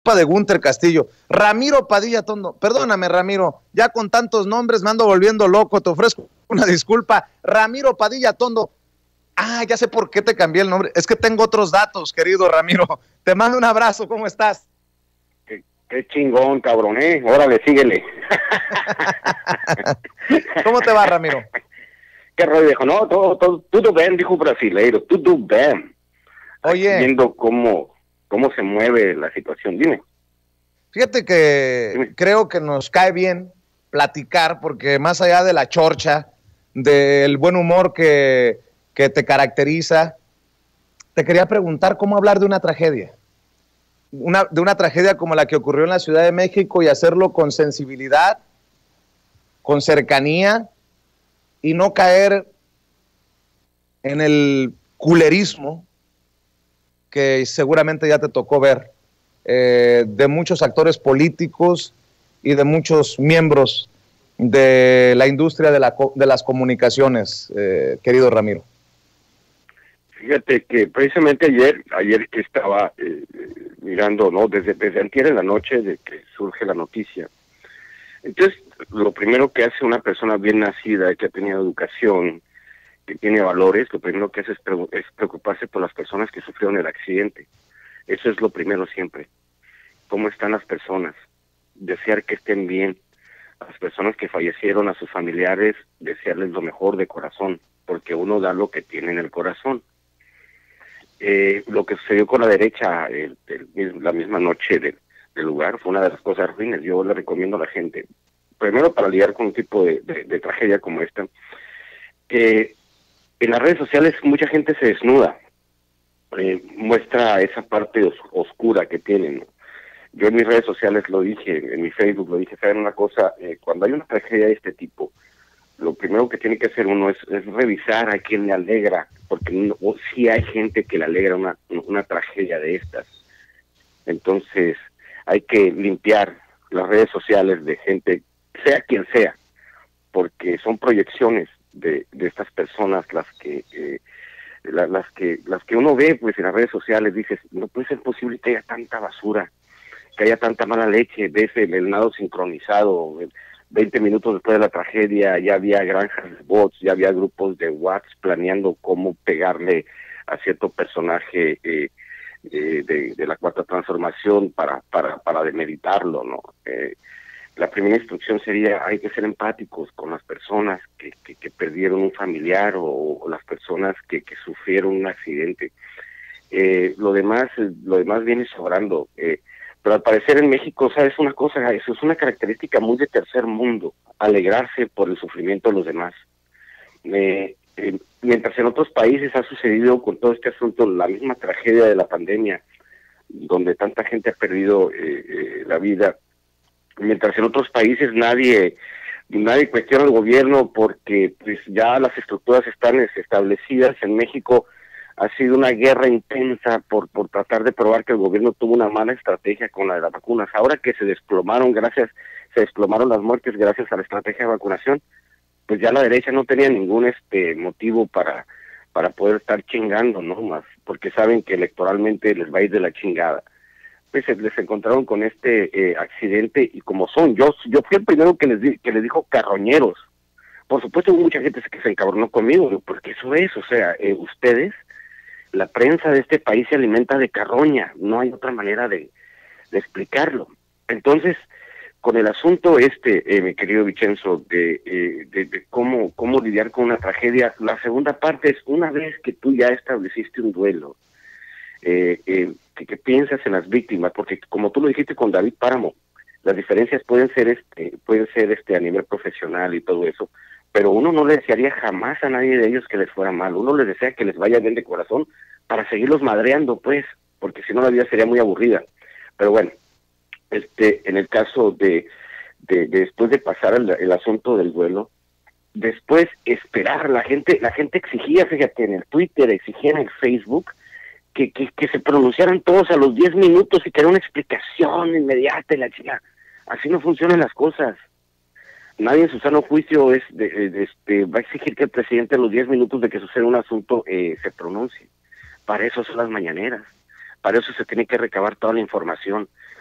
de Gunter Castillo. Ramiro Padilla Tondo. Perdóname, Ramiro, ya con tantos nombres me ando volviendo loco, te ofrezco una disculpa. Ramiro Padilla Tondo. Ah, ya sé por qué te cambié el nombre. Es que tengo otros datos, querido Ramiro. Te mando un abrazo, ¿cómo estás? Qué chingón, cabrón, órale, síguele. ¿Cómo te va, Ramiro? Qué rollo, viejo, no, tudo bem, dijo un brasileiro, tudo bem. Oye. Viendo cómo se mueve la situación, dime. Fíjate que creo que nos cae bien platicar, porque más allá de la chorcha, del buen humor que te caracteriza, te quería preguntar cómo hablar de una tragedia. De una tragedia como la que ocurrió en la Ciudad de México y hacerlo con sensibilidad, con cercanía y no caer en el culerismo que seguramente ya te tocó ver de muchos actores políticos y de muchos miembros de la industria de las comunicaciones, querido Ramiro. Fíjate que precisamente ayer que estaba mirando, ¿no? Desde antier en la noche de que surge la noticia. Entonces, lo primero que hace una persona bien nacida, que ha tenido educación, que tiene valores, lo primero que hace es preocuparse por las personas que sufrieron el accidente. Eso es lo primero siempre. ¿Cómo están las personas? Desear que estén bien. A las personas que fallecieron, a sus familiares, desearles lo mejor de corazón, porque uno da lo que tiene en el corazón. Lo que sucedió con la derecha la misma noche del lugar fue una de las cosas ruines. Yo le recomiendo a la gente, primero para lidiar con un tipo de tragedia como esta, que en las redes sociales mucha gente se desnuda, muestra esa parte oscura que tienen, ¿no? Yo en mis redes sociales lo dije, en mi Facebook lo dije, ¿saben una cosa? Cuando hay una tragedia de este tipo, lo primero que tiene que hacer uno es revisar a quién le alegra, porque sí hay gente que le alegra una tragedia de estas. Entonces hay que limpiar las redes sociales de gente, sea quien sea, porque son proyecciones de estas personas las que uno ve pues en las redes sociales. Dices, no puede ser posible que haya tanta basura, que haya tanta mala leche. Ves el nado sincronizado, 20 minutos después de la tragedia ya había granjas de bots, ya había grupos de WhatsApp planeando cómo pegarle a cierto personaje de la Cuarta Transformación para demeritarlo, ¿no? La primera instrucción sería, hay que ser empáticos con las personas que perdieron un familiar o las personas que sufrieron un accidente. Lo demás viene sobrando. Pero al parecer en México, ¿sabes una cosa? Eso es una característica muy de tercer mundo, alegrarse por el sufrimiento de los demás. Mientras en otros países ha sucedido con todo este asunto, la misma tragedia de la pandemia, donde tanta gente ha perdido la vida, mientras en otros países nadie cuestiona al gobierno porque pues ya las estructuras están establecidas. En México ha sido una guerra intensa por tratar de probar que el gobierno tuvo una mala estrategia con la de las vacunas. Ahora que se desplomaron las muertes gracias a la estrategia de vacunación, pues ya la derecha no tenía ningún motivo para poder estar chingando, ¿no? Más, porque saben que electoralmente les va a ir de la chingada. Pues les encontraron con este accidente, y como yo fui el primero que les dijo carroñeros. Por supuesto hubo mucha gente que se encabronó conmigo, porque eso es, o sea, ustedes, la prensa de este país se alimenta de carroña, no hay otra manera de explicarlo. Entonces, con el asunto mi querido Vicenzo, de cómo lidiar con una tragedia, la segunda parte es, una vez que tú ya estableciste un duelo, que piensas en las víctimas, porque como tú lo dijiste con David Páramo, las diferencias pueden ser a nivel profesional y todo eso, pero uno no le desearía jamás a nadie de ellos que les fuera mal. Uno les desea que les vaya bien de corazón para seguirlos madreando, pues, porque si no la vida sería muy aburrida. Pero bueno, en el caso de después de pasar el asunto del duelo, después esperar, la gente exigía, fíjate, en el Twitter, exigía en el Facebook que se pronunciaran todos a los 10 minutos y que era una explicación inmediata y la chica. Así no funcionan las cosas. Nadie en su sano juicio va a exigir que el presidente a los 10 minutos de que suceda un asunto se pronuncie. Para eso son las mañaneras. Para eso se tiene que recabar toda la información.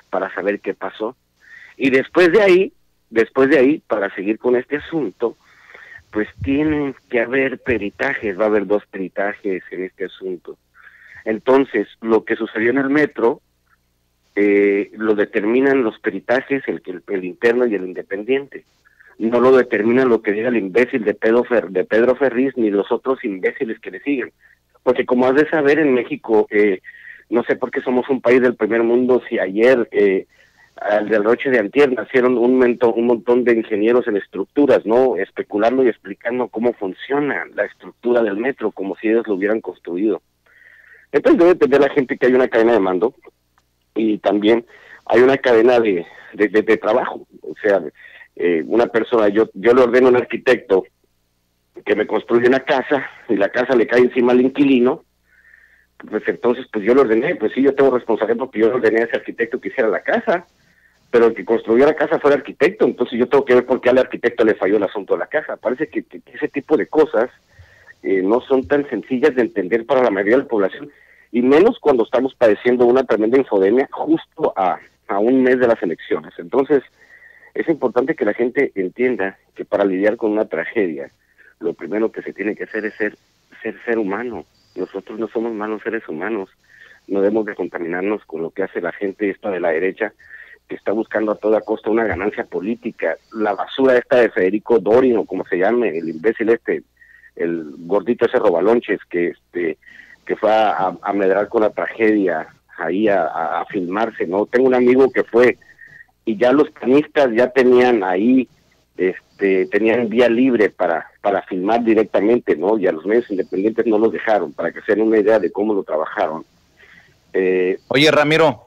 para saber qué pasó. Y después de ahí, para seguir con este asunto, pues tienen que haber peritajes, va a haber 2 peritajes en este asunto. Entonces, lo que sucedió en el metro, lo determinan los peritajes, el interno y el independiente. No lo determina lo que diga el imbécil de Pedro Ferriz ni los otros imbéciles que le siguen. Porque como has de saber, en México, no sé por qué somos un país del primer mundo, si ayer, al de la noche de antier, nacieron un montón de ingenieros en estructuras, ¿no? Especulando y explicando cómo funciona la estructura del metro, como si ellos lo hubieran construido. Entonces debe entender la gente que hay una cadena de mando y también hay una cadena de trabajo. O sea, una persona, yo le ordeno a un arquitecto que me construye una casa y la casa le cae encima al inquilino, pues entonces pues yo le ordené, pues sí, yo tengo responsabilidad porque yo le ordené a ese arquitecto que hiciera la casa, pero el que construyó la casa fue el arquitecto, entonces yo tengo que ver por qué al arquitecto le falló el asunto de la casa. Parece que ese tipo de cosas no son tan sencillas de entender para la mayoría de la población, y menos cuando estamos padeciendo una tremenda infodemia justo a un mes de las elecciones. Entonces, es importante que la gente entienda que para lidiar con una tragedia, lo primero que se tiene que hacer es ser humano. Nosotros no somos malos seres humanos, no debemos de contaminarnos con lo que hace la gente esta de la derecha, que está buscando a toda costa una ganancia política. La basura esta de Federico Dorin, o como se llame, el imbécil el gordito ese robalonches que fue a medrar con la tragedia ahí a filmarse, ¿no? Tengo un amigo que fue, y ya los panistas ya tenían ahí, tenían vía libre para filmar directamente, ¿no? Y a los medios independientes no los dejaron, para que se den una idea de cómo lo trabajaron. Oye, Ramiro,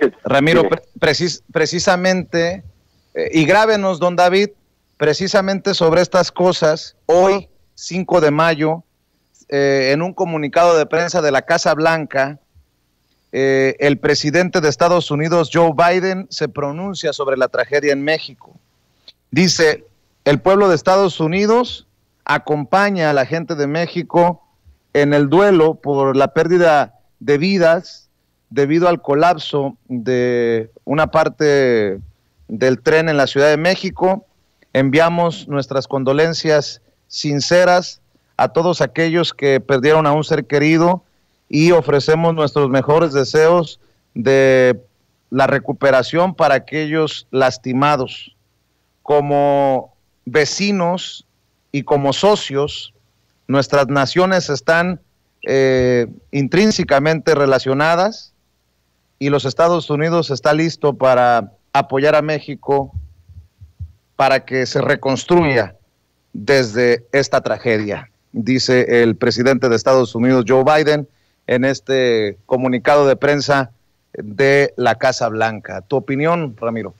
precisamente, y grábenos, don David, precisamente sobre estas cosas, hoy, 5 de mayo, en un comunicado de prensa de la Casa Blanca, el presidente de Estados Unidos, Joe Biden, se pronuncia sobre la tragedia en México. Dice, el pueblo de Estados Unidos acompaña a la gente de México en el duelo por la pérdida de vidas debido al colapso de una parte del tren en la Ciudad de México. Enviamos nuestras condolencias sinceras a todos aquellos que perdieron a un ser querido y ofrecemos nuestros mejores deseos de la recuperación para aquellos lastimados. Como vecinos y como socios, nuestras naciones están intrínsecamente relacionadas y los Estados Unidos está listo para apoyar a México para que se reconstruya desde esta tragedia, dice el presidente de Estados Unidos, Joe Biden, en este comunicado de prensa de la Casa Blanca. ¿Tu opinión, Ramiro?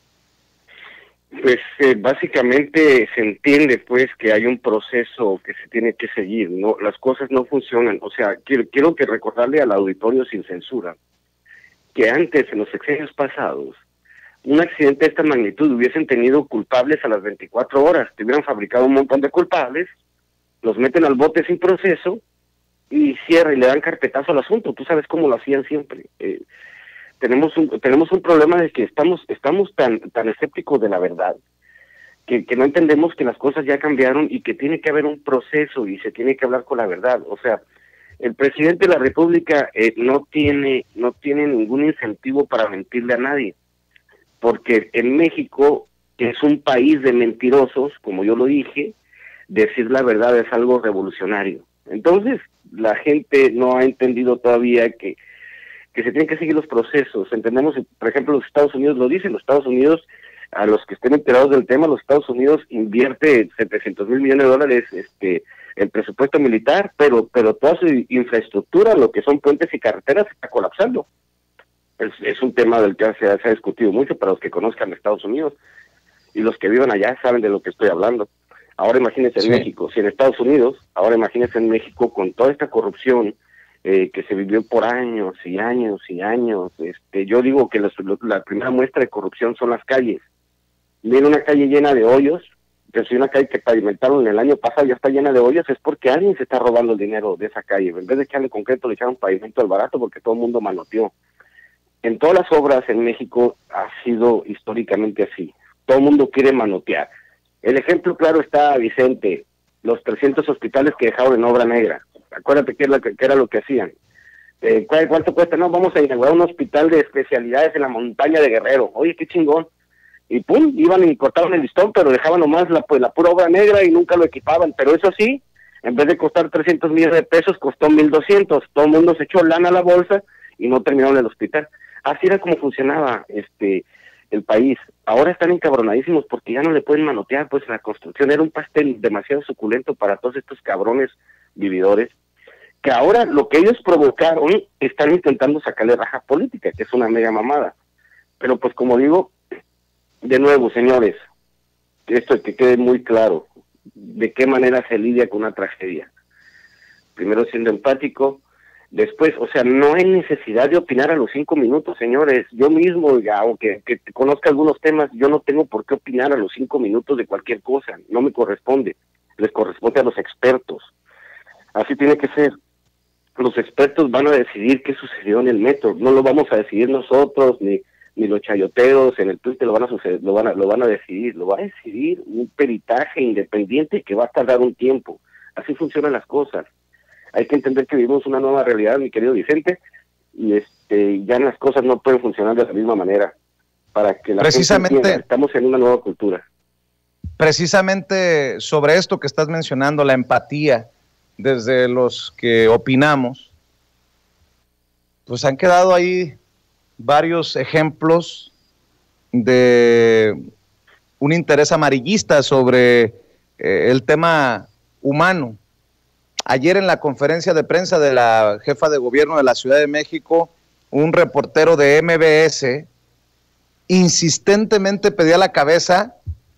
Pues básicamente se entiende pues que hay un proceso que se tiene que seguir, no, las cosas no funcionan. O sea, quiero que recordarle al auditorio sin censura que antes, en los sexenios pasados, un accidente de esta magnitud hubiesen tenido culpables a las 24 horas, te hubieran fabricado un montón de culpables, los meten al bote sin proceso y cierran y le dan carpetazo al asunto. Tú sabes cómo lo hacían siempre. Tenemos un problema de que estamos tan escépticos de la verdad que no entendemos que las cosas ya cambiaron y que tiene que haber un proceso y se tiene que hablar con la verdad. O sea, el presidente de la República no tiene ningún incentivo para mentirle a nadie, porque en México, que es un país de mentirosos, como yo lo dije, decir la verdad es algo revolucionario. Entonces, la gente no ha entendido todavía que se tienen que seguir los procesos. Entendemos, por ejemplo, los Estados Unidos lo dicen, los Estados Unidos, a los que estén enterados del tema, los Estados Unidos invierte $700 mil millones el presupuesto militar, pero toda su infraestructura, lo que son puentes y carreteras, está colapsando. Es un tema del que se ha discutido mucho para los que conozcan Estados Unidos, y los que vivan allá saben de lo que estoy hablando. Ahora imagínense en México, si en Estados Unidos, ahora imagínense en México con toda esta corrupción que se vivió por años y años y años. Yo digo que la primera muestra de corrupción son las calles. Viene una calle llena de hoyos, que si una calle que pavimentaron el año pasado ya está llena de hoyos, es porque alguien se está robando el dinero de esa calle. En vez de echarle concreto, le echaron pavimento al barato porque todo el mundo manoteó. en todas las obras en México ha sido históricamente así. Todo el mundo quiere manotear. El ejemplo claro está, Vicente, los 300 hospitales que dejaron en obra negra. Acuérdate que era lo que hacían. ¿Cuánto cuesta? No, vamos a inaugurar un hospital de especialidades en la montaña de Guerrero. Oye, qué chingón. Y pum, iban y cortaban el listón, pero dejaban nomás la pura obra negra y nunca lo equipaban. Pero eso sí, en vez de costar 300 millones de pesos, costó 1,200. Todo el mundo se echó lana a la bolsa y no terminaron el hospital. Así era como funcionaba el país. Ahora están encabronadísimos porque ya no le pueden manotear, pues la construcción era un pastel demasiado suculento para todos estos cabrones vividores, que ahora lo que ellos provocaron están intentando sacarle raja política, que es una mega mamada. Pero pues como digo, de nuevo, señores, esto que quede muy claro, de qué manera se lidia con una tragedia. Primero siendo empático, después, o sea, no hay necesidad de opinar a los 5 minutos, señores. Yo mismo, aunque que conozca algunos temas, yo no tengo por qué opinar a los 5 minutos de cualquier cosa. No me corresponde. Les corresponde a los expertos. Así tiene que ser. Los expertos van a decidir qué sucedió en el metro. No lo vamos a decidir nosotros, ni los chayoteros en el Twitter lo van a decidir. Lo va a decidir un peritaje independiente que va a tardar un tiempo. Así funcionan las cosas. Hay que entender que vivimos una nueva realidad, mi querido Vicente, y ya las cosas no pueden funcionar de la misma manera. Para que la gente entienda, estamos en una nueva cultura. Precisamente sobre esto que estás mencionando, la empatía, desde los que opinamos, pues han quedado ahí varios ejemplos de un interés amarillista sobre el tema humano. Ayer en la conferencia de prensa de la jefa de gobierno de la Ciudad de México, un reportero de MBS insistentemente pedía la cabeza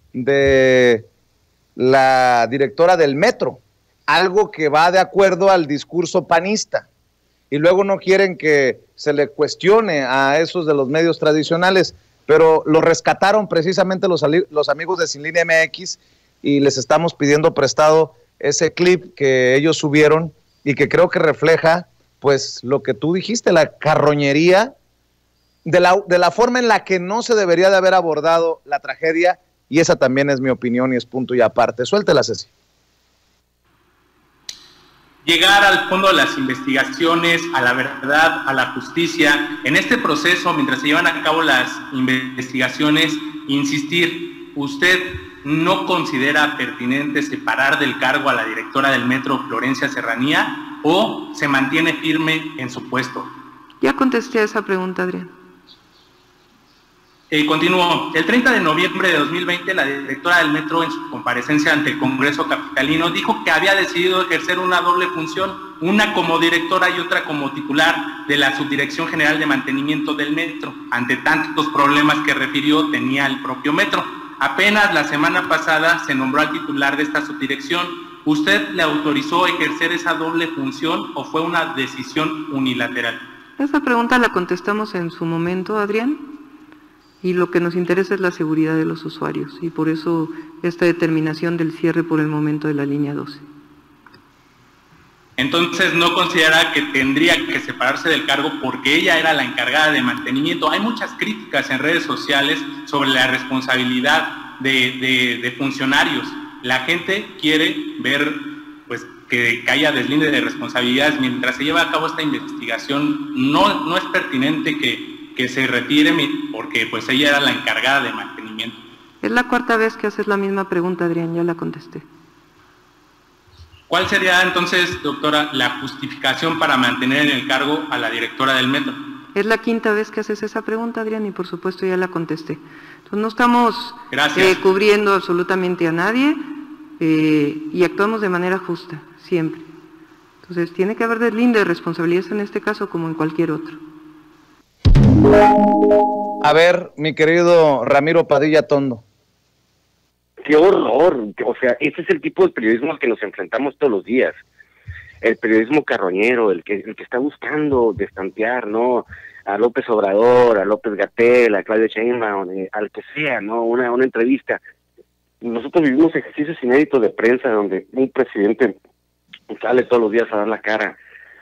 de la directora del metro, algo que va de acuerdo al discurso panista. Y luego no quieren que se le cuestione a esos de los medios tradicionales, pero lo rescataron precisamente los amigos de Sin Línea MX y les estamos pidiendo prestado ese clip que ellos subieron y que creo que refleja pues lo que tú dijiste, la carroñería de la forma en la que no se debería de haber abordado la tragedia, y esa también es mi opinión y es punto y aparte. Suéltela, Ceci. Llegar al fondo de las investigaciones, a la verdad, a la justicia. En este proceso, mientras se llevan a cabo las investigaciones, insistir, ¿usted no considera pertinente separar del cargo a la directora del metro, Florencia Serranía, o se mantiene firme en su puesto? Ya contesté a esa pregunta, Adrián. Continúo. El 30 de noviembre de 2020, la directora del metro, en su comparecencia ante el Congreso Capitalino, dijo que había decidido ejercer una doble función, una como directora y otra como titular de la Subdirección General de Mantenimiento del Metro, ante tantos problemas que refirió tenía el propio metro. Apenas la semana pasada se nombró al titular de esta subdirección. ¿Usted le autorizó ejercer esa doble función o fue una decisión unilateral? Esa pregunta la contestamos en su momento, Adrián. Y lo que nos interesa es la seguridad de los usuarios, y por eso esta determinación del cierre por el momento de la línea 12. Entonces, ¿no considera que tendría que separarse del cargo porque ella era la encargada de mantenimiento? Hay muchas críticas en redes sociales sobre la responsabilidad de funcionarios. La gente quiere ver pues que haya deslinde de responsabilidades. Mientras se lleva a cabo esta investigación, no es pertinente que se retire porque pues ella era la encargada de mantenimiento. Es la cuarta vez que haces la misma pregunta, Adrián, ya la contesté. ¿Cuál sería entonces, doctora, la justificación para mantener en el cargo a la directora del metro? Es la quinta vez que haces esa pregunta, Adrián, y por supuesto ya la contesté. Entonces no estamos cubriendo absolutamente a nadie y actuamos de manera justa, siempre. Entonces tiene que haber deslinde de responsabilidades en este caso como en cualquier otro. A ver, mi querido Ramiro Padilla Tondo. ¡Qué horror! O sea, ese es el tipo de periodismo al que nos enfrentamos todos los días. El periodismo carroñero, el que está buscando destantear, ¿no? A López Obrador, a López-Gatell, a Claudia Sheinbaum, al que sea, ¿no? Una entrevista. Nosotros vivimos ejercicios inéditos de prensa donde un presidente sale todos los días a dar la cara.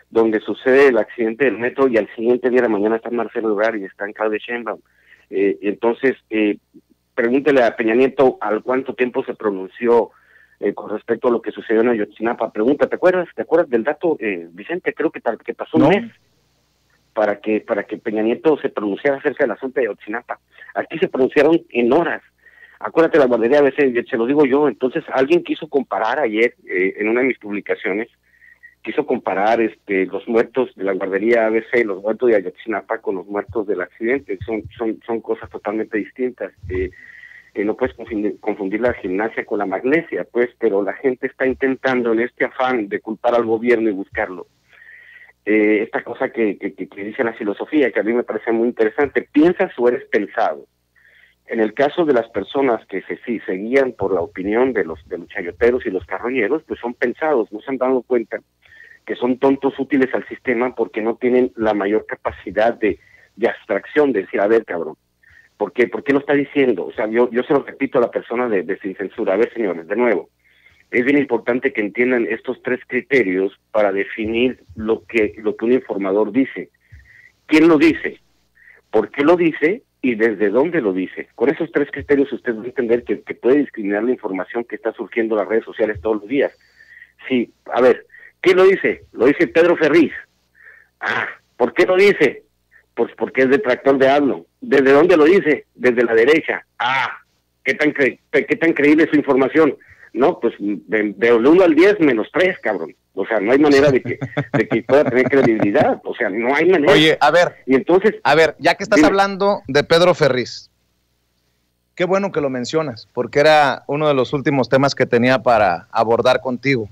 donde sucede el accidente del metro y al siguiente día de la mañana está Marcelo Ebrard y está en Claudia Sheinbaum. Entonces, pregúntele a Peña Nieto al cuánto tiempo se pronunció con respecto a lo que sucedió en Ayotzinapa. Pregunta, ¿te acuerdas del dato, Vicente? Creo que pasó un mes para que Peña Nieto se pronunciara acerca del asunto de Ayotzinapa. Aquí se pronunciaron en horas. Acuérdate, la guardería ABC, se lo digo yo. Entonces, alguien quiso comparar ayer, en una de mis publicaciones, quiso comparar los muertos de la guardería ABC, los muertos de Ayotzinapa con los muertos del accidente. Son cosas totalmente distintas. No puedes confundir la gimnasia con la magnesia, pues, pero la gente está intentando en este afán de culpar al gobierno y buscarlo. Esta cosa que dice la filosofía, que a mí me parece muy interesante, piensas o eres pensado. En el caso de las personas que se guían por la opinión de los chayoteros y los carroñeros, pues son pensados, no se han dado cuenta que son tontos útiles al sistema porque no tienen la mayor capacidad de abstracción, de decir, a ver, cabrón, ¿por qué lo está diciendo? O sea, yo se lo repito a la persona de Sin Censura. A ver, señores, de nuevo, es bien importante que entiendan estos 3 criterios para definir lo que un informador dice. ¿Quién lo dice? ¿Por qué lo dice? Y desde dónde lo dice. Con esos 3 criterios usted va a entender que puede discriminar la información que está surgiendo en las redes sociales todos los días. Sí, a ver, ¿quién lo dice? Lo dice Pedro Ferriz. ¿Por qué lo dice? Pues porque es detractor de AMLO. ¿Desde dónde lo dice? Desde la derecha. ¿Qué tan creíble es su información? No, pues de 1 al 10, -3, cabrón. O sea, no hay manera de que pueda tener credibilidad. O sea, no hay manera. Oye, a ver, y entonces, ya que estás hablando de Pedro Ferriz, qué bueno que lo mencionas, porque era uno de los últimos temas que tenía para abordar contigo.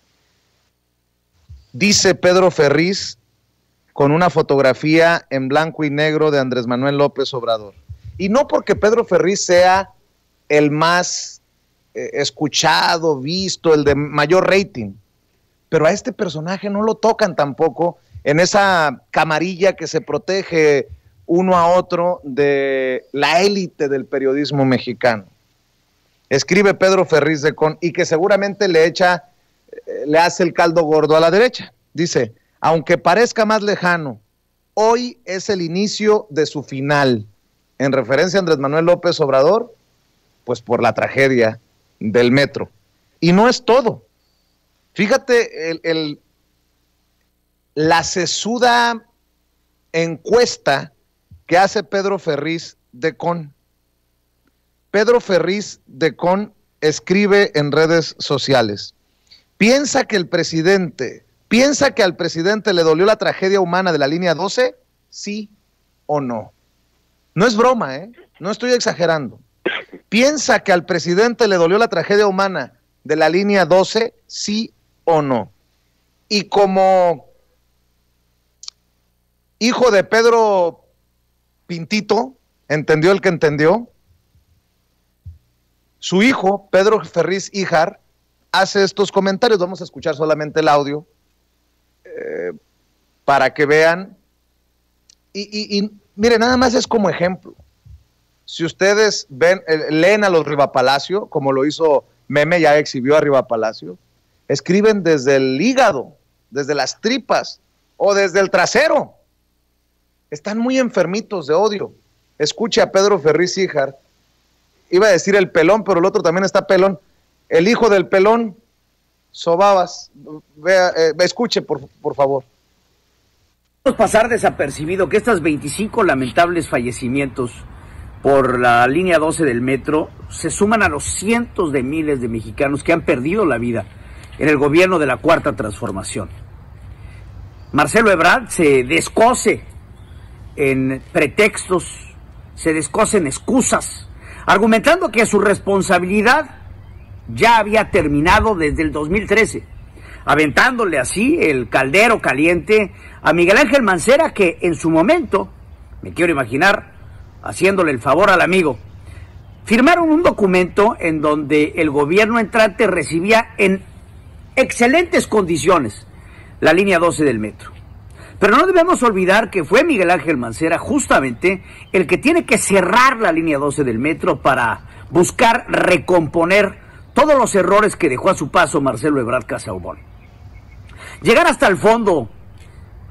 Dice Pedro Ferriz con una fotografía en blanco y negro de Andrés Manuel López Obrador. Y no porque Pedro Ferriz sea el más escuchado, visto, el de mayor rating, pero a este personaje no lo tocan tampoco en esa camarilla que se protege uno a otro de la élite del periodismo mexicano. Escribe Pedro Ferriz de Con, y que seguramente le hace el caldo gordo a la derecha. Dice, aunque parezca más lejano, hoy es el inicio de su final, en referencia a Andrés Manuel López Obrador, pues por la tragedia del metro. Y no es todo. Fíjate la sesuda encuesta que hace Pedro Ferriz de Con. Pedro Ferriz de Con escribe en redes sociales: ¿Piensa que al presidente le dolió la tragedia humana de la línea 12? ¿Sí o no? No es broma, no estoy exagerando. ¿Piensa que al presidente le dolió la tragedia humana de la línea 12? ¿Sí o no? Y como hijo de Pedro Pintito, entendió el que entendió, su hijo, Pedro Ferriz Híjar, hace estos comentarios. Vamos a escuchar solamente el audio para que vean. Y mire, nada más es como ejemplo. Si ustedes leen a los Rivapalacio, como lo hizo Meme, ya exhibió a Rivapalacio, escriben desde el hígado, desde las tripas o desde el trasero. Están muy enfermitos de odio. Escuche a Pedro Ferriz Híjar. Iba a decir el pelón, pero el otro también está pelón. El hijo del pelón, Sobabas. Escuche, por favor. Pasar desapercibido que estos 25 lamentables fallecimientos por la línea 12 del metro se suman a los cientos de miles de mexicanos que han perdido la vida en el gobierno de la Cuarta Transformación. Marcelo Ebrard se descose en pretextos, se descose en excusas, argumentando que su responsabilidad ya había terminado desde el 2013, aventándole así el caldero caliente a Miguel Ángel Mancera, que en su momento, me quiero imaginar, haciéndole el favor al amigo, firmaron un documento en donde el gobierno entrante recibía en excelentes condiciones la línea 12 del metro. Pero no debemos olvidar que fue Miguel Ángel Mancera justamente el que tiene que cerrar la línea 12 del metro para buscar recomponer todos los errores que dejó a su paso Marcelo Ebrard Casaubon. Llegar hasta el fondo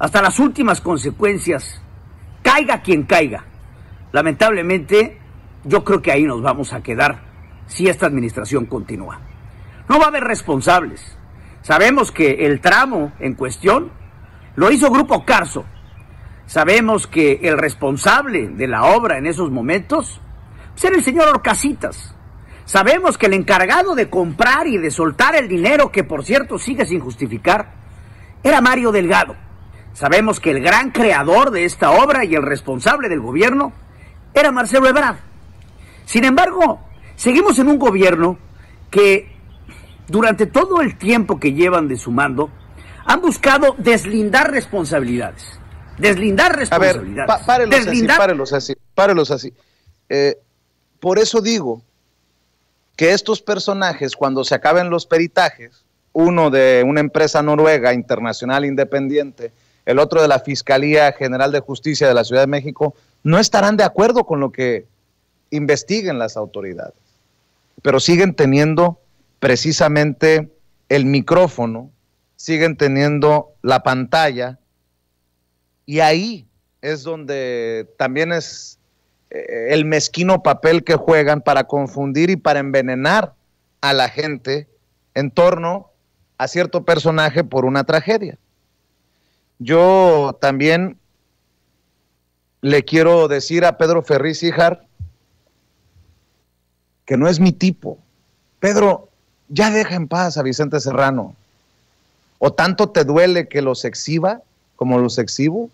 hasta las últimas consecuencias, caiga quien caiga. Lamentablemente, yo creo que ahí nos vamos a quedar si esta administración continúa. No va a haber responsables. Sabemos que el tramo en cuestión lo hizo Grupo Carso. Sabemos que el responsable de la obra en esos momentos era el señor Orcasitas. Sabemos que el encargado de comprar y de soltar el dinero, que por cierto sigue sin justificar, era Mario Delgado. Sabemos que el gran creador de esta obra y el responsable del gobierno era Marcelo Ebrard. Sin embargo, seguimos en un gobierno que durante todo el tiempo que llevan de su mando han buscado deslindar responsabilidades. Deslindar responsabilidades. A ver, párelos así. Por eso digo que estos personajes, cuando se acaben los peritajes, uno de una empresa noruega internacional independiente, el otro de la Fiscalía General de Justicia de la Ciudad de México, no estarán de acuerdo con lo que investiguen las autoridades, pero siguen teniendo precisamente el micrófono, siguen teniendo la pantalla, y ahí es donde también es el mezquino papel que juegan para confundir y para envenenar a la gente en torno a cierto personaje por una tragedia. Yo también le quiero decir a Pedro Ferriz Híjar que no es mi tipo. Pedro, ya deja en paz a Vicente Serrano. ¿O tanto te duele que los exhiba como los exhibo?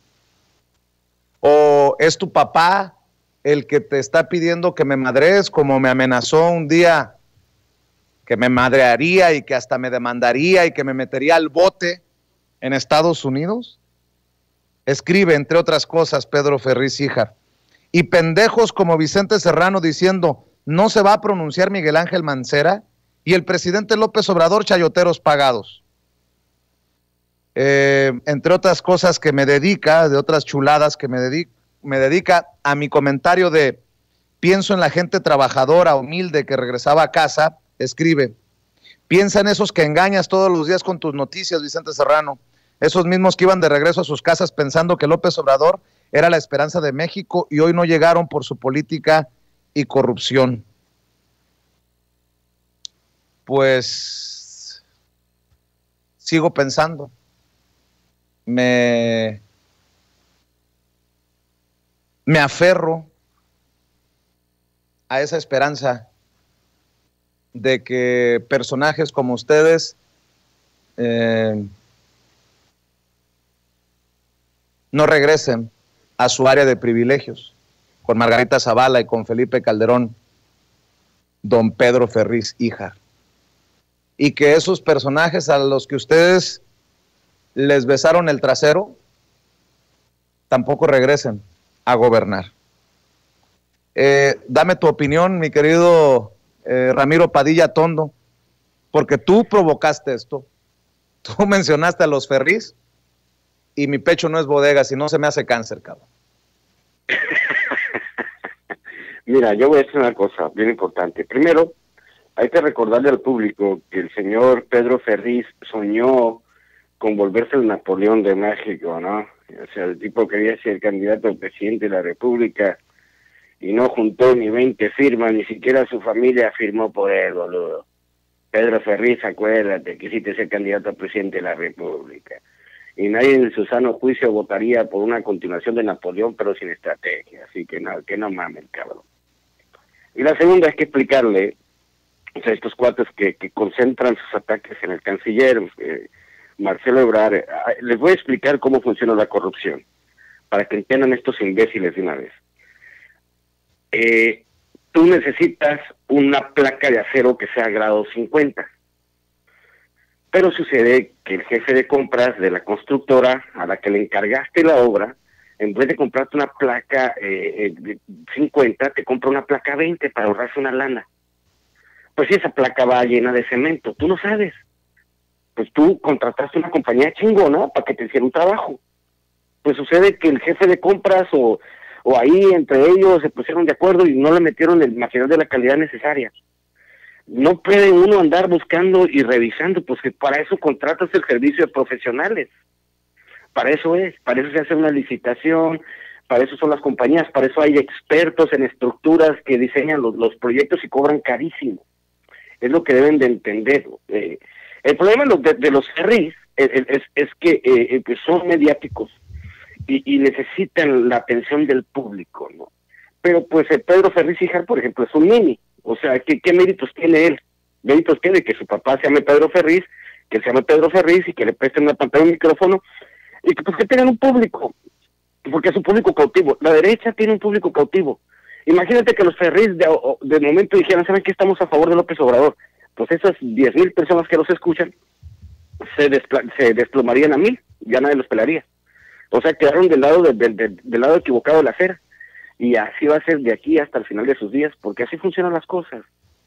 ¿O es tu papá el que te está pidiendo que me madrees, como me amenazó un día que me madrearía y que hasta me demandaría y que me metería al bote en Estados Unidos? Escribe, entre otras cosas, Pedro Ferriz Híjar. Y pendejos como Vicente Serrano diciendo, no se va a pronunciar Miguel Ángel Mancera, y el presidente López Obrador, chayoteros pagados. Entre otras cosas que me dedica, de otras chuladas que me dedica a mi comentario de pienso en la gente trabajadora, humilde, que regresaba a casa, escribe, piensa en esos que engañas todos los días con tus noticias, Vicente Serrano, esos mismos que iban de regreso a sus casas pensando que López Obrador era la esperanza de México y hoy no llegaron por su política y corrupción. Pues sigo pensando. Me aferro a esa esperanza de que personajes como ustedes no regresen a su área de privilegios, con Margarita Zavala y con Felipe Calderón, don Pedro Ferriz Híjar, y que esos personajes a los que ustedes les besaron el trasero tampoco regresen a gobernar. Dame tu opinión, mi querido Ramiro Padilla Tondo, porque tú provocaste esto, tú mencionaste a los Ferriz, y mi pecho no es bodega, si no se me hace cáncer, cabrón. Mira, yo voy a decir una cosa bien importante. Primero, hay que recordarle al público que el señor Pedro Ferriz soñó con volverse el Napoleón de México, ¿no? O sea, el tipo quería ser candidato a presidente de la República y no juntó ni 20 firmas, ni siquiera su familia firmó por él, boludo. Pedro Ferriz, acuérdate, quisiste ser candidato a presidente de la República. Y nadie en su sano juicio votaría por una continuación de Napoleón, pero sin estrategia. Así que no mames, cabrón. Y la segunda es que explicarle, o sea, estos cuates que concentran sus ataques en el canciller Marcelo Ebrard, les voy a explicar cómo funciona la corrupción, para que entiendan estos imbéciles de una vez. Tú necesitas una placa de acero que sea grado 50. Pero sucede que el jefe de compras de la constructora a la que le encargaste la obra, en vez de comprarte una placa 50, te compra una placa 20 para ahorrarse una lana. Pues si esa placa va llena de cemento, tú no sabes. Pues tú contrataste una compañía chingona para que te hiciera un trabajo. Pues sucede que el jefe de compras o ahí entre ellos se pusieron de acuerdo y no le metieron el material de la calidad necesaria. No puede uno andar buscando y revisando, pues que para eso contratas el servicio de profesionales, para eso se hace una licitación, para eso son las compañías, para eso hay expertos en estructuras que diseñan los proyectos y cobran carísimo. Es lo que deben de entender. El problema de los ferries es que son mediáticos y necesitan la atención del público, ¿no? Pero pues Pedro Ferriz Híjar, por ejemplo, es un mini. O sea, ¿qué méritos tiene él? Méritos tiene que su papá se llame Pedro Ferriz, que él se llame Pedro Ferriz y que le presten una pantalla, un micrófono, y que pues que tengan un público, porque es un público cautivo. La derecha tiene un público cautivo. Imagínate que los Ferriz de momento dijeran, ¿saben qué? Estamos a favor de López Obrador. Pues esas 10,000 personas que los escuchan se desplomarían a 1,000, ya nadie los pelaría. O sea, quedaron del lado equivocado de la acera. Y así va a ser de aquí hasta el final de sus días, porque así funcionan las cosas.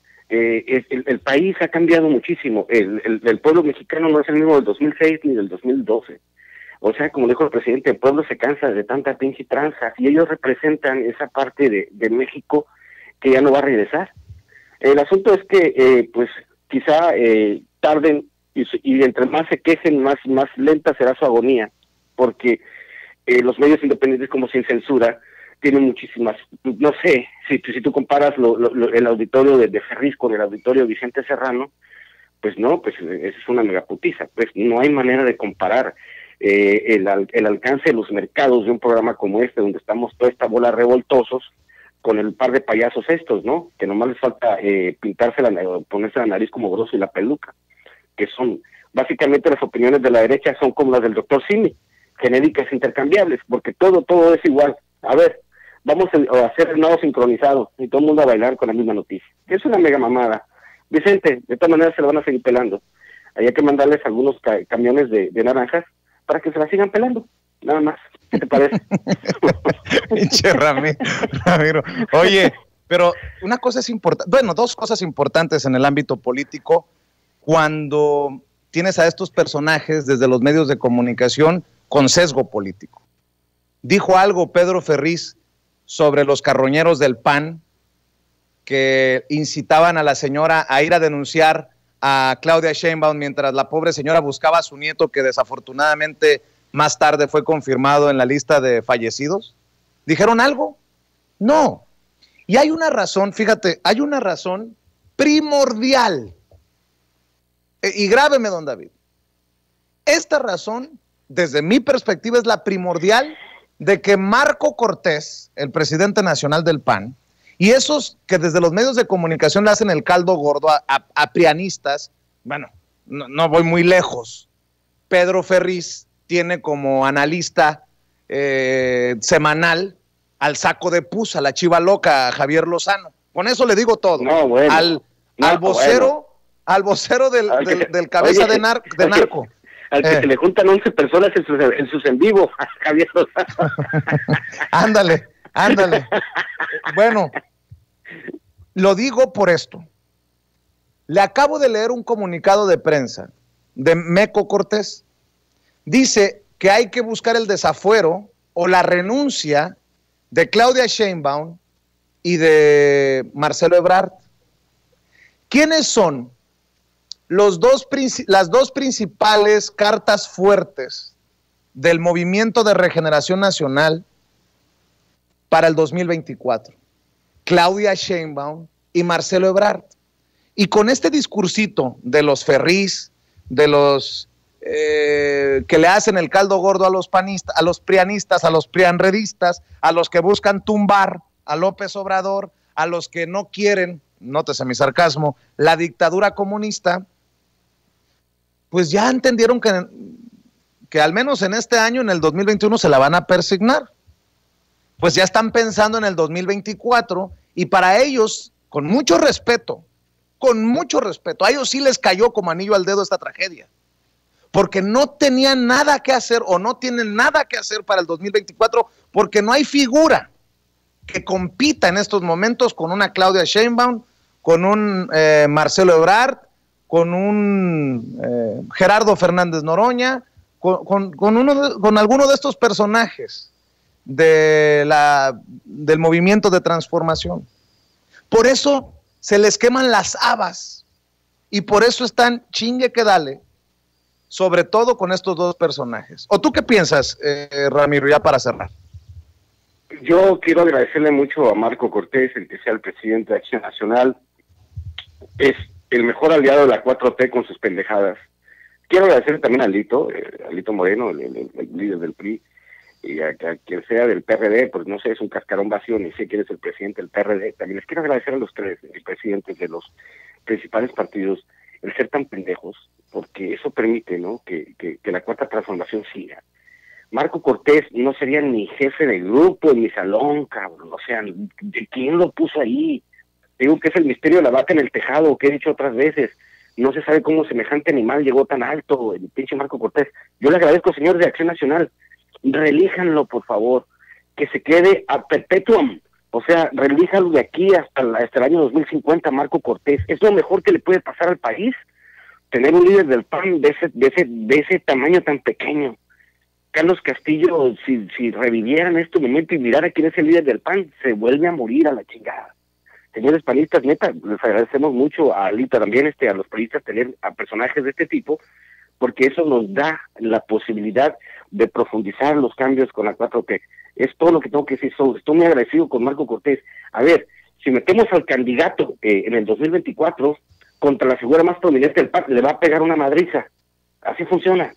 El país ha cambiado muchísimo. El pueblo mexicano no es el mismo del 2006 ni del 2012. O sea, como dijo el presidente, el pueblo se cansa de tanta pinche tranza, y ellos representan esa parte de México que ya no va a regresar. El asunto es que, pues, quizá tarden, y entre más se quejen, más lenta será su agonía, porque los medios independientes como Sin Censura tienen muchísimas, no sé, si tú comparas el auditorio de Ferriz con el auditorio de Vicente Serrano, pues no, pues es una megaputiza, pues no hay manera de comparar el alcance de los mercados de un programa como este, donde estamos toda esta bola revoltosos, con el par de payasos estos, ¿no? Que nomás les falta ponerse la nariz como grosso y la peluca, que son, básicamente las opiniones de la derecha son como las del doctor Simi, genéricas intercambiables, porque todo es igual. A ver, vamos a hacer el nado sincronizado y todo el mundo a bailar con la misma noticia. Es una mega mamada. Vicente, de todas maneras se la van a seguir pelando. Hay que mandarles algunos camiones de naranjas para que se la sigan pelando, nada más. ¿Qué te parece? Pinche Ramiro. Oye, pero una cosa es importante, bueno, dos cosas importantes en el ámbito político, cuando tienes a estos personajes desde los medios de comunicación con sesgo político. Dijo algo Pedro Ferriz sobre los carroñeros del PAN que incitaban a la señora a ir a denunciar a Claudia Sheinbaum mientras la pobre señora buscaba a su nieto, que desafortunadamente más tarde fue confirmado en la lista de fallecidos. ¿Dijeron algo? No. Y hay una razón, fíjate, hay una razón primordial. Y grábeme, don David. Esta razón, desde mi perspectiva, es la primordial de que Marco Cortés, el presidente nacional del PAN, y esos que desde los medios de comunicación le hacen el caldo gordo a prianistas, bueno, no voy muy lejos. Pedro Ferriz tiene como analista semanal al saco de pus, a la chiva loca, a Javier Lozano. Con eso le digo todo. No, bueno, al vocero del cabeza de narco. Al que se le juntan 11 personas en sus en vivo, Javier Lozano. Ándale. Bueno, lo digo por esto. Le acabo de leer un comunicado de prensa de Meco Cortés. Dice que hay que buscar el desafuero o la renuncia de Claudia Sheinbaum y de Marcelo Ebrard. ¿Quiénes son las dos principales cartas fuertes del Movimiento de Regeneración Nacional para el 2024? Claudia Sheinbaum y Marcelo Ebrard. Y con este discursito de los Ferriz, de los que le hacen el caldo gordo a los panistas, a los prianistas, a los prianredistas, a los que buscan tumbar a López Obrador, a los que no quieren, nótese mi sarcasmo, la dictadura comunista, pues ya entendieron que al menos en este año, en el 2021, se la van a persignar. Pues ya están pensando en el 2024, y para ellos, con mucho respeto, a ellos sí les cayó como anillo al dedo esta tragedia, porque no tenían nada que hacer o no tienen nada que hacer para el 2024, porque no hay figura que compita en estos momentos con una Claudia Sheinbaum, con un Marcelo Ebrard, con un Gerardo Fernández Noroña, con alguno de estos personajes del movimiento de transformación. Por eso se les queman las habas y por eso están chingue que dale sobre todo con estos dos personajes. ¿O tú qué piensas, Ramiro, ya para cerrar? Yo quiero agradecerle mucho a Marco Cortés, el que sea el presidente de Acción Nacional. Es el mejor aliado de la 4T con sus pendejadas. Quiero agradecerle también a Alito Moreno, el líder del PRI, y a quien sea del PRD, pues no sé, es un cascarón vacío, ni sé quién es el presidente del PRD. También les quiero agradecer a los tres presidentes de los principales partidos el ser tan pendejos, porque eso permite, ¿no?, que la cuarta transformación siga. Marco Cortés no sería ni jefe de grupo, ni salón, cabrón, o sea, ¿de quién lo puso ahí? Digo que es el misterio de la vaca en el tejado, que he dicho otras veces. No se sabe cómo semejante animal llegó tan alto, el pinche Marco Cortés. Yo le agradezco, señores de Acción Nacional, relíjanlo, por favor, que se quede a perpetuum, o sea, relíjanlo de aquí hasta el año 2050, Marco Cortés. Es lo mejor que le puede pasar al país, tener un líder del PAN de ese tamaño tan pequeño. Carlos Castillo, si reviviera en este momento y mirara quién es el líder del PAN, se vuelve a morir a la chingada. Señores panistas, neta, les agradecemos mucho a Alita también, a los panistas, tener a personajes de este tipo, porque eso nos da la posibilidad de profundizar los cambios con la 4T. Es todo lo que tengo que decir. Estoy muy agradecido con Marco Cortés. A ver, si metemos al candidato en el 2024 contra la figura más prominente del PAN, le va a pegar una madriza. Así funciona.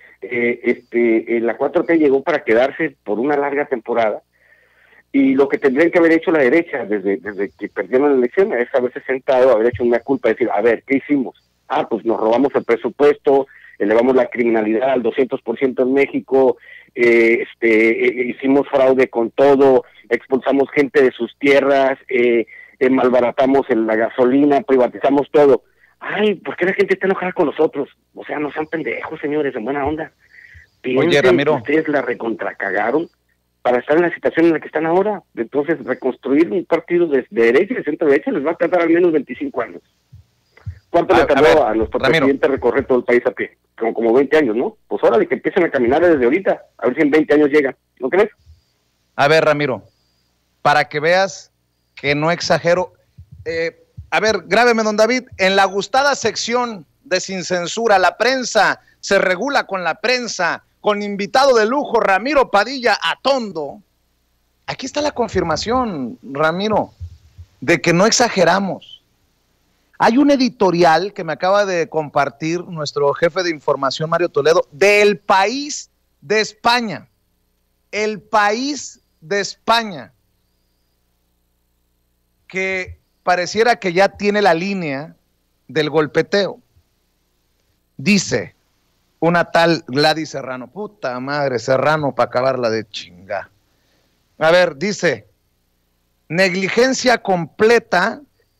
La 4T llegó para quedarse por una larga temporada, y lo que tendrían que haber hecho la derecha desde que perdieron la elección es haberse sentado, haber hecho una culpa, decir, a ver, ¿qué hicimos? Pues nos robamos el presupuesto, elevamos la criminalidad al 200% en México, hicimos fraude con todo, expulsamos gente de sus tierras, malbaratamos la gasolina, privatizamos todo. Ay, ¿por qué la gente está enojada con nosotros? O sea, no sean pendejos, señores, en buena onda. Piensen. Oye, Ramiro, que ustedes la recontracagaron para estar en la situación en la que están ahora. Entonces, reconstruir un partido de derecha y de centro derecha les va a tardar al menos 25 años. ¿Cuánto le tardó a nuestro presidente recorrer todo el país a pie? Como 20 años, ¿no? Pues órale, que empiecen a caminar desde ahorita, a ver si en 20 años llegan. ¿No crees? A ver, Ramiro, para que veas que no exagero, a ver, grábeme, don David, en la gustada sección de Sin Censura, la prensa se regula con la prensa, con invitado de lujo, Ramiro Padilla Atondo. Aquí está la confirmación, Ramiro, de que no exageramos. Hay un editorial que me acaba de compartir nuestro jefe de información, Mario Toledo, del País de España. El País de España, que pareciera que ya tiene la línea del golpeteo. Dice una tal Gladys Serrano, puta madre, Serrano para acabarla de chingar. A ver, dice, negligencia completa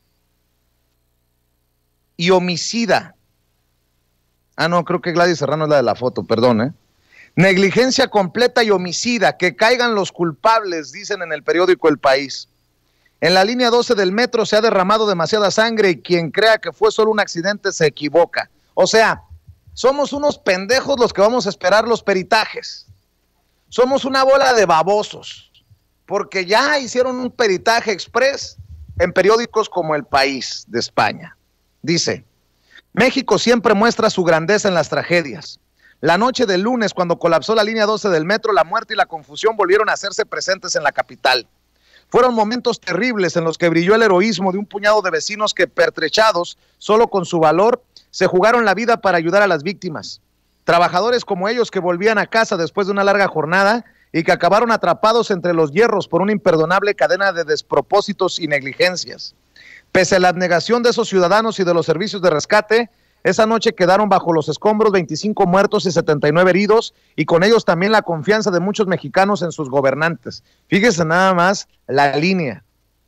y homicida. No, creo que Gladys Serrano es la de la foto, perdón, Negligencia completa y homicida, que caigan los culpables, dicen en el periódico El País. En la línea 12 del metro se ha derramado demasiada sangre y quien crea que fue solo un accidente se equivoca. O sea, somos unos pendejos los que vamos a esperar los peritajes. Somos una bola de babosos, porque ya hicieron un peritaje express en periódicos como El País de España. Dice, México siempre muestra su grandeza en las tragedias. La noche del lunes, cuando colapsó la línea 12 del metro, la muerte y la confusión volvieron a hacerse presentes en la capital. Fueron momentos terribles en los que brilló el heroísmo de un puñado de vecinos que, pertrechados solo con su valor, se jugaron la vida para ayudar a las víctimas. Trabajadores como ellos que volvían a casa después de una larga jornada y que acabaron atrapados entre los hierros por una imperdonable cadena de despropósitos y negligencias. Pese a la abnegación de esos ciudadanos y de los servicios de rescate, esa noche quedaron bajo los escombros 25 muertos y 79 heridos, y con ellos también la confianza de muchos mexicanos en sus gobernantes. Fíjese nada más la línea.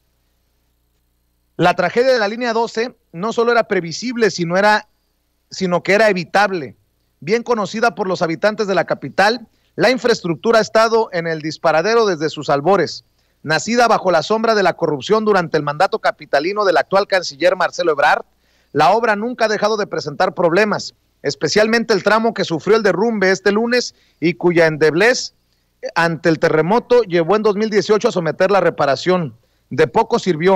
La tragedia de la línea 12 no solo era previsible, sino que era evitable. Bien conocida por los habitantes de la capital, la infraestructura ha estado en el disparadero desde sus albores. Nacida bajo la sombra de la corrupción durante el mandato capitalino del actual canciller Marcelo Ebrard, la obra nunca ha dejado de presentar problemas, especialmente el tramo que sufrió el derrumbe este lunes y cuya endeblez ante el terremoto llevó en 2018 a someter la reparación. De poco sirvió.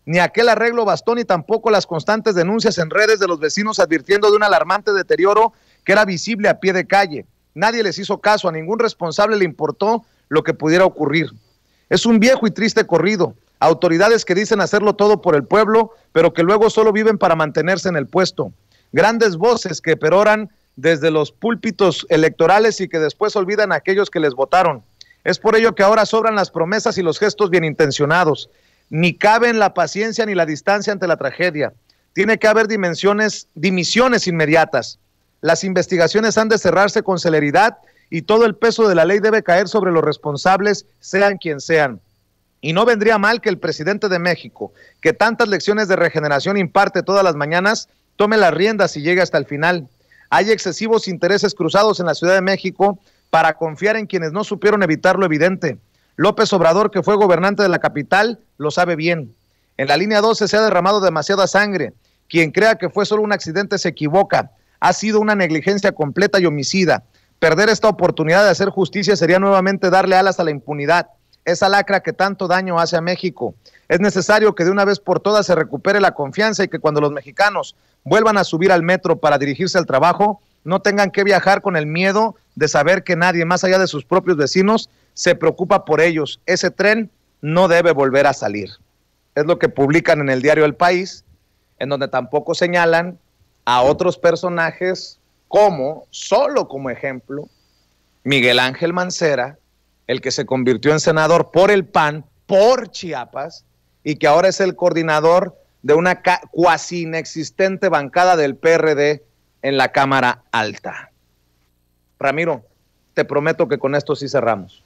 Ni aquel arreglo bastó, ni tampoco las constantes denuncias en redes de los vecinos advirtiendo de un alarmante deterioro que era visible a pie de calle. Nadie les hizo caso, a ningún responsable le importó lo que pudiera ocurrir. Es un viejo y triste corrido. Autoridades que dicen hacerlo todo por el pueblo, pero que luego solo viven para mantenerse en el puesto. Grandes voces que peroran desde los púlpitos electorales y que después olvidan a aquellos que les votaron. Es por ello que ahora sobran las promesas y los gestos bien intencionados. Ni caben la paciencia ni la distancia ante la tragedia. Tiene que haber dimisiones inmediatas. Las investigaciones han de cerrarse con celeridad y todo el peso de la ley debe caer sobre los responsables, sean quien sean. Y no vendría mal que el presidente de México, que tantas lecciones de regeneración imparte todas las mañanas, tome las riendas y llegue hasta el final. Hay excesivos intereses cruzados en la Ciudad de México para confiar en quienes no supieron evitar lo evidente. López Obrador, que fue gobernante de la capital, lo sabe bien. En la línea 12 se ha derramado demasiada sangre. Quien crea que fue solo un accidente se equivoca. Ha sido una negligencia completa y homicida. Perder esta oportunidad de hacer justicia sería nuevamente darle alas a la impunidad. Esa lacra que tanto daño hace a México. Es necesario que de una vez por todas se recupere la confianza y que cuando los mexicanos vuelvan a subir al metro para dirigirse al trabajo, no tengan que viajar con el miedo de saber que nadie, más allá de sus propios vecinos, se preocupa por ellos. Ese tren no debe volver a salir. Es lo que publican en el diario El País, en donde tampoco señalan a otros personajes como, solo como ejemplo, Miguel Ángel Mancera, el que se convirtió en senador por el PAN, por Chiapas, y que ahora es el coordinador de una cuasi inexistente bancada del PRD en la Cámara Alta. Ramiro, te prometo que con esto sí cerramos.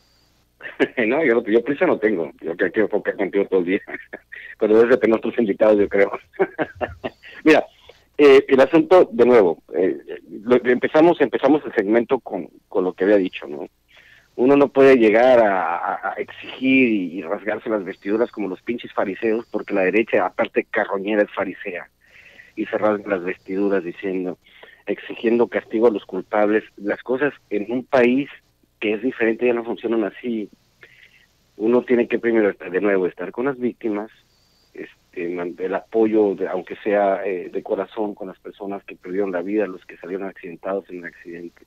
No, yo prisa no tengo. Yo creo que enfocar contigo todo el día. Pero debes de tener otros invitados, yo creo. Mira, el asunto, de nuevo, empezamos el segmento con lo que había dicho, ¿no? Uno no puede llegar a exigir y rasgarse las vestiduras como los pinches fariseos, porque la derecha, aparte carroñera, es farisea, y se rasga las vestiduras exigiendo castigo a los culpables. Las cosas en un país que es diferente ya no funcionan así. Uno tiene que primero estar con las víctimas, el apoyo, aunque sea de corazón, con las personas que perdieron la vida, los que salieron accidentados en un accidente.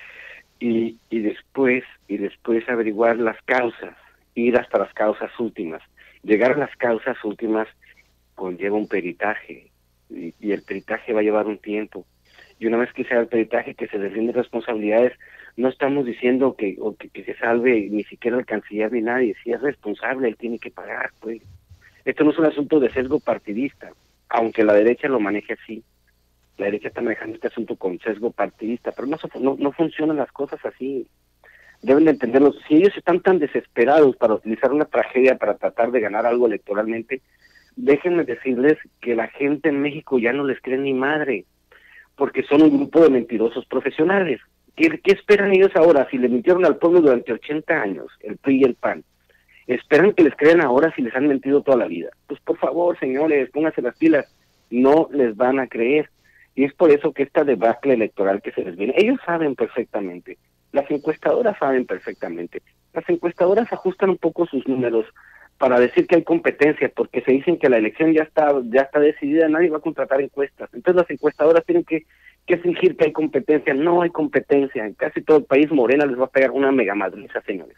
Y después averiguar las causas, ir hasta las causas últimas. Llegar a las causas últimas conlleva un peritaje, y el peritaje va a llevar un tiempo. Y una vez que se haga el peritaje, que se deslinden responsabilidades, no estamos diciendo que se salve ni siquiera el canciller ni nadie. Si es responsable, él tiene que pagar, pues. Esto no es un asunto de sesgo partidista, aunque la derecha lo maneje así. La derecha está manejando este asunto con sesgo partidista, pero no funcionan las cosas así. Deben de entenderlo. Si ellos están tan desesperados para utilizar una tragedia para tratar de ganar algo electoralmente, déjenme decirles que la gente en México ya no les cree ni madre, porque son un grupo de mentirosos profesionales. ¿Qué esperan ellos ahora si le mintieron al pueblo durante 80 años, el PRI y el PAN? ¿Esperan que les crean ahora si les han mentido toda la vida? Pues por favor, señores, pónganse las pilas. No les van a creer. Y es por eso que esta debacle electoral que se les viene, ellos saben perfectamente, las encuestadoras saben perfectamente, las encuestadoras ajustan un poco sus números para decir que hay competencia, porque se dicen que la elección ya está decidida, nadie va a contratar encuestas. Entonces las encuestadoras tienen que fingir que hay competencia. No hay competencia. En casi todo el país Morena les va a pegar una mega madriza, señores.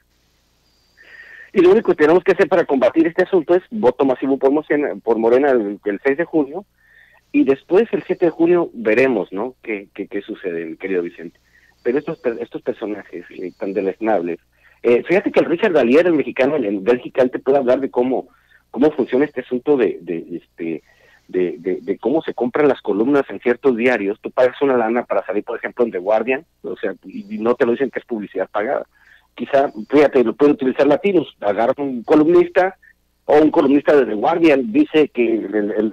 Y lo único que tenemos que hacer para combatir este asunto es voto masivo por Morena el 6 de junio, y después el 7 de junio veremos, ¿no? ¿Qué sucede, mi querido Vicente? Pero estos personajes tan deleznables. Fíjate que el Richard Dallier, el mexicano en Bélgica, él te puede hablar de cómo funciona este asunto de cómo se compran las columnas en ciertos diarios. Tú pagas una lana para salir, por ejemplo, en The Guardian, o sea, y no te lo dicen que es publicidad pagada. Quizá, fíjate, lo pueden utilizar latinos. Agarran un columnista o un columnista de The Guardian dice que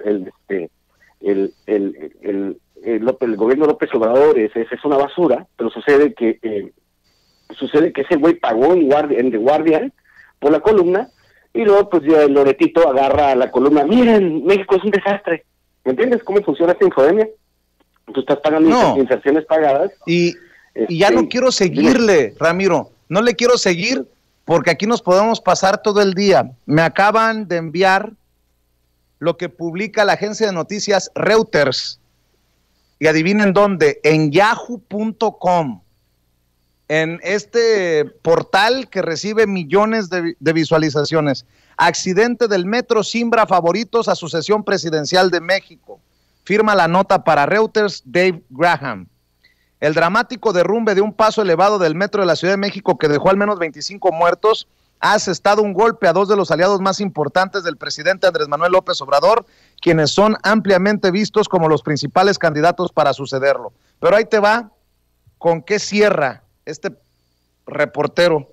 el gobierno López Obrador es una basura, pero sucede que ese güey pagó en The Guardian por la columna, y luego pues ya el Loretito agarra la columna. Miren, México es un desastre. ¿Me entiendes cómo funciona esta infodemia? Tú estás pagando inserciones pagadas. Y ya no quiero seguirle, Ramiro. No le quiero seguir porque aquí nos podemos pasar todo el día. Me acaban de enviar lo que publica la agencia de noticias Reuters. Y adivinen dónde, en yahoo.com, en este portal que recibe millones de visualizaciones. Accidente del metro simbra favoritos a sucesión presidencial de México. Firma la nota para Reuters Dave Graham. El dramático derrumbe de un paso elevado del metro de la Ciudad de México que dejó al menos 25 muertos ha asestado un golpe a dos de los aliados más importantes del presidente Andrés Manuel López Obrador, quienes son ampliamente vistos como los principales candidatos para sucederlo. Pero ahí te va con qué cierra este reportero.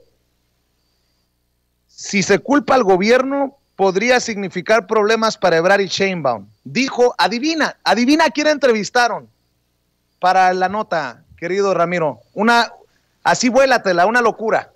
Si se culpa al gobierno, podría significar problemas para Ebrard y Sheinbaum. Dijo, adivina a quién entrevistaron para la nota, querido Ramiro. Así vuélatela, una locura.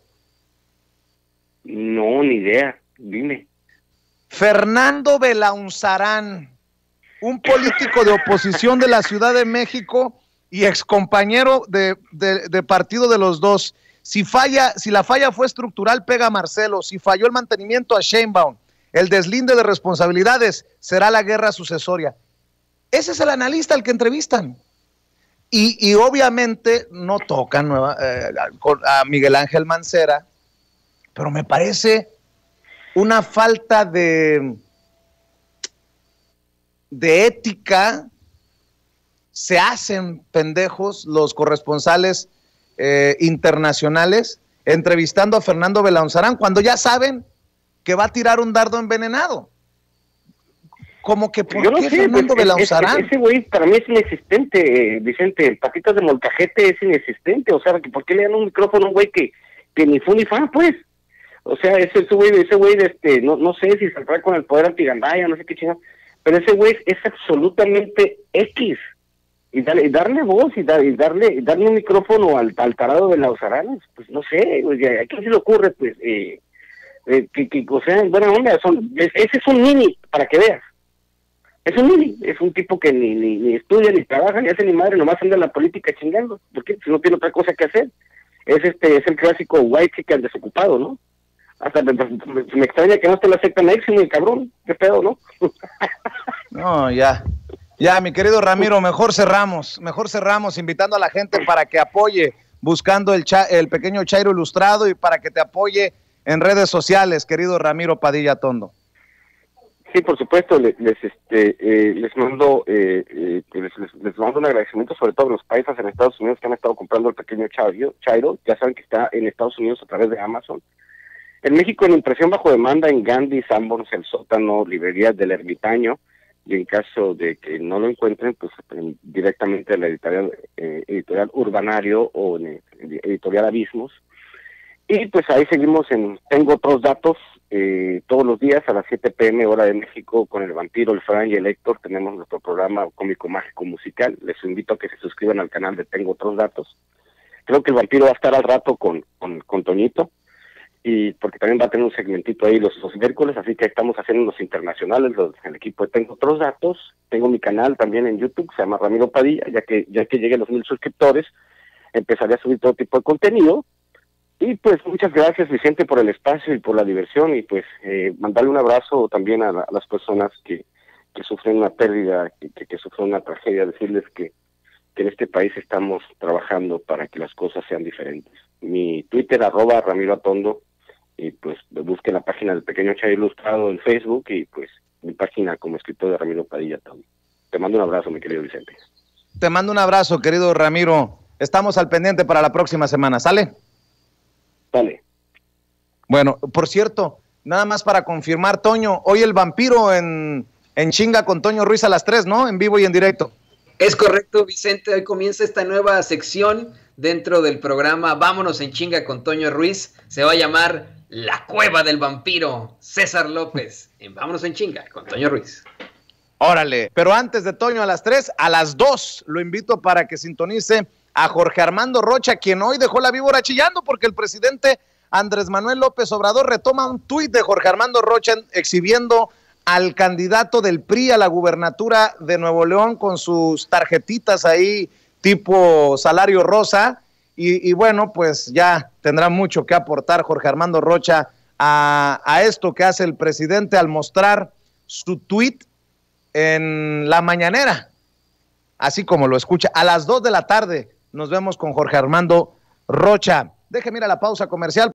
No, ni idea, dime. Fernando Belaunzarán, un político de oposición de la Ciudad de México y excompañero de partido de los dos. Si la falla fue estructural, pega a Marcelo. Si falló el mantenimiento, a Sheinbaum. El deslinde de responsabilidades será la guerra sucesoria. Ese es el analista al que entrevistan. Y obviamente no tocan a Miguel Ángel Mancera, pero me parece una falta de ética. Se hacen pendejos los corresponsales internacionales entrevistando a Fernando Belaunzarán cuando ya saben que va a tirar un dardo envenenado. Como que ¿por qué Fernando Belaunzarán? Ese güey para mí es inexistente, Vicente. Patitas de molcajete es inexistente. O sea, ¿por qué le dan un micrófono a un güey que ni fu ni fa, pues? O sea, ese güey, no sé si saldrá con el poder antigandaya, no sé qué chingada, pero ese güey es absolutamente X. Y darle voz y darle un micrófono al tarado de Belaunzarán, pues no sé, ¿a quién se le ocurre? Pues, o sea, en buena onda, ese es un mini, para que veas. Es un mini, es un tipo que ni estudia, ni trabaja, ni hace ni madre, nomás anda en la política chingando, porque si no tiene otra cosa que hacer. Es el clásico white chicken desocupado, ¿no? Hasta me extraña que no te la aceptan a Eximo, el cabrón, qué pedo, ¿no? No, ya, mi querido Ramiro, mejor cerramos invitando a la gente para que apoye, buscando el pequeño Chairo Ilustrado y para que te apoye en redes sociales, querido Ramiro Padilla Tondo. Sí, por supuesto, les mando un agradecimiento, sobre todo a los paisas en Estados Unidos que han estado comprando el pequeño Chairo, ya saben que está en Estados Unidos a través de Amazon. En México en impresión bajo demanda en Gandhi, Sanborns, El Sótano, librerías del Ermitaño, y en caso de que no lo encuentren, pues directamente a la editorial Urbanario o en editorial Abismos. Y pues ahí seguimos Tengo Otros Datos, todos los días a las 7 p.m. hora de México, con el Vampiro, el Fran y el Héctor. Tenemos nuestro programa cómico mágico musical. Les invito a que se suscriban al canal de Tengo Otros Datos. Creo que el Vampiro va a estar al rato con Toñito, y porque también va a tener un segmentito ahí los miércoles, así que estamos haciendo los internacionales, el equipo de Tengo Otros Datos. Tengo mi canal también en YouTube, se llama Ramiro Padilla, ya que llegue a los 1000 suscriptores, empezaré a subir todo tipo de contenido. Y pues muchas gracias, Vicente, por el espacio y por la diversión, y pues mandarle un abrazo también a las personas que sufren una pérdida, que sufren una tragedia, decirles que en este país estamos trabajando para que las cosas sean diferentes. Mi Twitter, @Ramiro Atondo, y pues busquen la página del Pequeño Chairo Ilustrado en Facebook, y pues mi página como escritor de Ramiro Padilla Atondo. Te mando un abrazo, mi querido Vicente. Te mando un abrazo, querido Ramiro. Estamos al pendiente para la próxima semana, ¿sale? Dale. Bueno, por cierto, nada más para confirmar, Toño, hoy el Vampiro en Chinga con Toño Ruiz a las 3, ¿no? En vivo y en directo. Es correcto, Vicente. Hoy comienza esta nueva sección dentro del programa Vámonos en Chinga con Toño Ruiz. Se va a llamar La Cueva del Vampiro. César López en Vámonos en Chinga con Toño Ruiz. Órale, pero antes de Toño a las 3, a las 2 lo invito para que sintonice a Jorge Armando Rocha, quien hoy dejó la víbora chillando porque el presidente Andrés Manuel López Obrador retoma un tuit de Jorge Armando Rocha exhibiendo al candidato del PRI a la gubernatura de Nuevo León con sus tarjetitas ahí tipo salario rosa, y bueno, pues ya tendrá mucho que aportar Jorge Armando Rocha a esto que hace el presidente al mostrar su tuit en la mañanera, así como lo escucha. A las 2 de la tarde nos vemos con Jorge Armando Rocha. Déjeme ir a la pausa comercial.